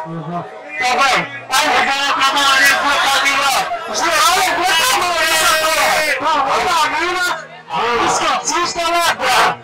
Tá bem? Aí eu vou trabalhar ali com a família. Geral, eu vou trabalhar essa porra. Vamos lá, mina. Escatista, né?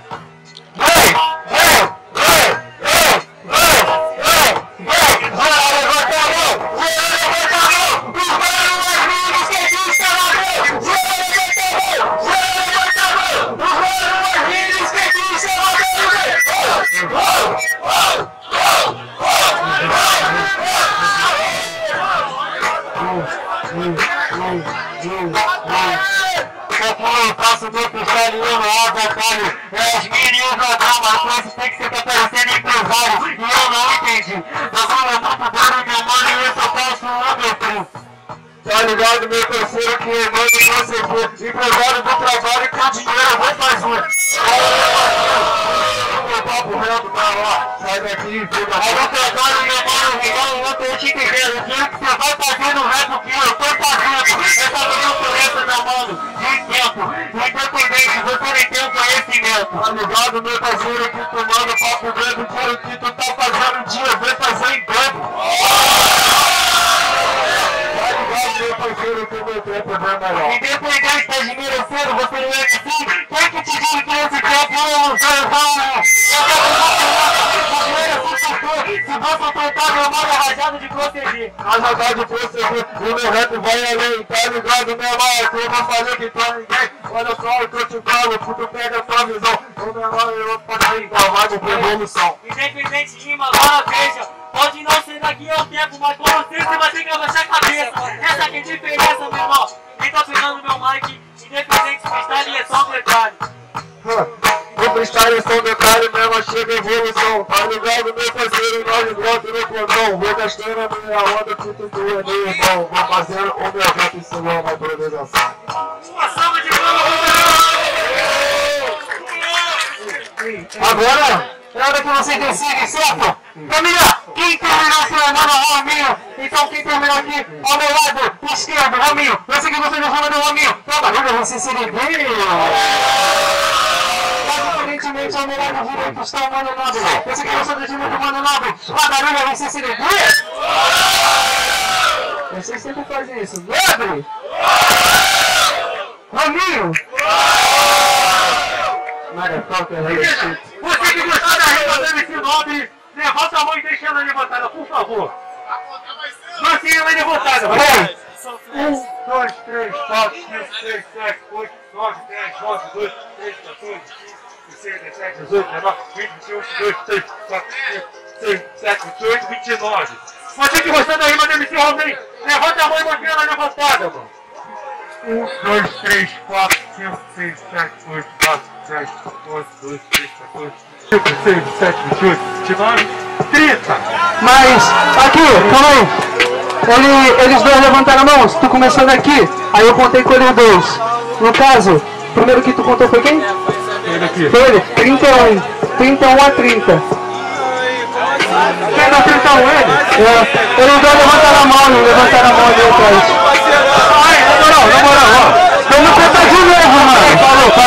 Passo do freestyle eu não atrapalho. As meninas da calma, mas tem que ser parecendo empresário. E eu não entendi. Eu sou muito bom, meu mano, e eu só faço overflow. Tá ligado, meu parceiro, que mano, você for empresário do trabalho, com dinheiro eu vou fazer. Meu papo reto tá lá, sai daqui, fica. Aí eu trabalho, meu mano, igual eu tô te entendendo. Eu quero que você vai fazendo o resto que eu tô fazendo. Essa não conhece, meu mano. Independente, você não tem conhecimento. Tá ligado, meu parceiro, que tu manda papo grande, quero que tu tá fazendo um dia, vem fazer em tempo. Tá ligado, meu parceiro, que o meu tempo é bem melhor. Independente da admiração, você não é assim. Quem que te diz que esse tempo eu não sei, se você tentar, meu mano, é rajado de proceder. Rajado de proceder, o meu rap vai além, tá ligado, meu mano? Eu não falei que tá ninguém. Olha só, eu tô te falando, tu pega a tua visão. O meu mano, eu vou fazer aí, vai de revolução. Independente de rima, agora veja. Pode não ser daqui ao tempo, mas com você vai ter que abaixar a cabeça. Essa que é a diferença, meu irmão. Quem tá pegando meu mic, independente de freestyle, é só um detalhe. O freestyle é só um detalhe mesmo, chega evolução. Tá ligado, meu parceiro, nós volta no plantão. Vou gastando a minha onda, tudo do meu irmão. Vou fazendo o meu rap em cima da improvisação. Uma salva de palmas! Agora, é hora que você decide, certo? Família, quem terminou seu nome é Rominho. Então quem terminou aqui ao meu lado esquerdo, Rominho. Eu sei que você não chama de Rominho. Então barulho, você se liga. Aparentemente ao meu lado direito está o Mano Nobre. Eu sei que eu sou do time do Mano Nobre. A barulho, você se liga. Vocês sempre fazem isso. Nobre! Rominho! Você que gostou da rima do MC Nobre, levanta a mão e deixa ela levantada, por favor. Mantenha ela levantada, vai. 1, 2, 3, 4, 5, 6, 7, 8, 9, 10, 11, 12, 13, 14, 15, 16, 17, 18, 19, 20, 21, 22, 23, 24, 25, 26, 27, 28, 29. Você que gostou da rima do MC Rominho, levanta a mão e mantenha ela levantada, mano. 1, 2, 3, 4, 5, 6, 7, 8, 9, 10, 11, 12, 13, 14, 15, 16, 17, 28, 29, 30. Mas, aqui, calma aí. Eles dois levantaram a mão, tu começou daqui, aí eu contei com eles dois. No caso, o primeiro que tu contou foi quem? Ele aqui. Foi ele, 31. 31 a 30. Quem dá 31? Ele? É. Eles dois levantaram a mão, não levantaram a mão ali atrás. Na moral, ó. Eu não contar de novo, mano.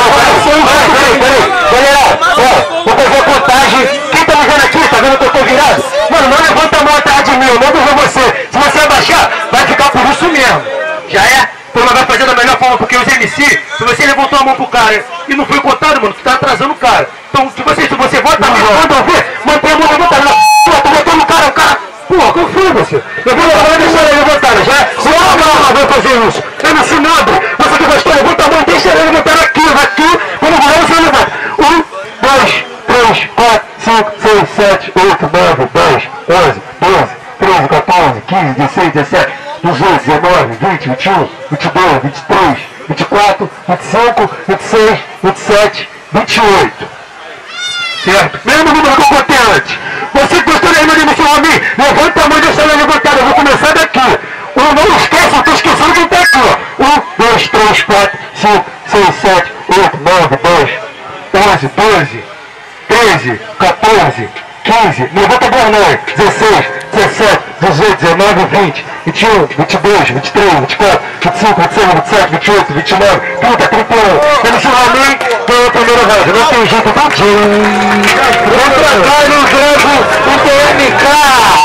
Falou. Galera, ó, vou fazer a contagem. Quem tá me vendo aqui, tá vendo que eu tô virado? Mano, não levanta a mão atrás de mim, eu mando ver você. Se você abaixar, vai ficar por isso mesmo. Já é? Então vai fazer da melhor forma, porque os MC, se você levantou a mão pro cara e não foi contado, mano, tu tá atrasando o cara. Então, se você volta, manda ver, mantém a mão levantada. Pô, tu botou no cara, o cara. Pô, qual foi você? Eu vou deixar ele levantada, já é? Vai fazer isso. MC Nobre, você que gostou, levanta a mão e deixa ele levantar aqui. Quando eu vou, você levanta. 1, 2, 3, 4, 5, 6, 7, 8, 9, 10, 11, 12, 13, 14, 15, 16, 17, 18, 19, 20, 21, 22, 23, 24, 25, 26, 27, 28. Certo? Mesmo número que eu contei antes. Você que gostou da rima de MC Rominho, levanta a mão e deixa ela levantada. Eu vou começar daqui. Não esqueça, eu tô esquecendo quem tá aqui, ó. 1, 2, 3, 4, 5, 6, 7, 8, 9, 10, 11, 12, 13, 14, 15, levanta a bornão, 16, 17, 18, 19, 20, 21, 22, 23, 24, 25, 26, 27, 28, 29, 30, 31. MC Rominho ganhou a primeira round, não tem jeito, tadinho. Vamos pra cá no jogo, o TMK.